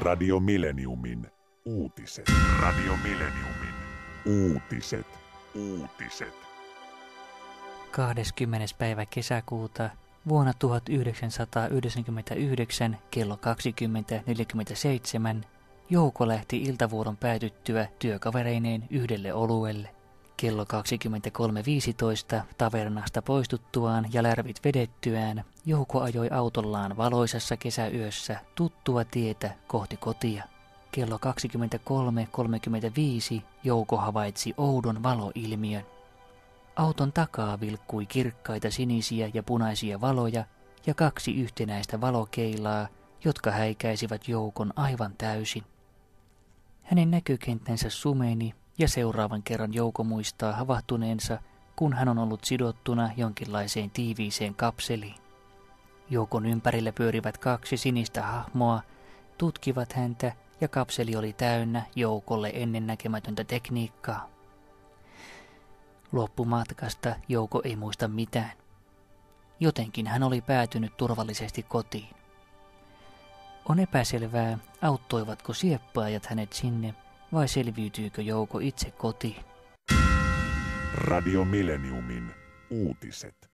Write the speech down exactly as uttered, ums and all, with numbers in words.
Radio Millenniumin uutiset. Radio Millenniumin uutiset. Uutiset. kahdeskymmenes päivä kesäkuuta vuonna tuhatyhdeksänsataayhdeksänkymmentäyhdeksän kello kaksikymmentä neljäkymmentäseitsemän Jouko lähti iltavuoron päätyttyä työkavereineen yhdelle oluelle. Kello kaksikymmentäkolme viisitoista tavernasta poistuttuaan ja lärvit vedettyään Jouko ajoi autollaan valoisassa kesäyössä tuttua tietä kohti kotia. Kello kaksikymmentäkolme kolmekymmentäviisi Jouko havaitsi oudon valoilmiön. Auton takaa vilkkui kirkkaita sinisiä ja punaisia valoja ja kaksi yhtenäistä valokeilaa, jotka häikäisivät Joukon aivan täysin. Hänen näkökenttänsä sumeni ja seuraavan kerran Jouko muistaa havahtuneensa, kun hän on ollut sidottuna jonkinlaiseen tiiviiseen kapseliin. Joukon ympärillä pyörivät kaksi sinistä hahmoa, tutkivat häntä ja kapseli oli täynnä Joukolle ennennäkemätöntä tekniikkaa. Loppumatkasta Jouko ei muista mitään. Jotenkin hän oli päätynyt turvallisesti kotiin. On epäselvää, auttoivatko sieppaajat hänet sinne vai selviytyykö Jouko itse kotiin. Radio Millenniumin uutiset.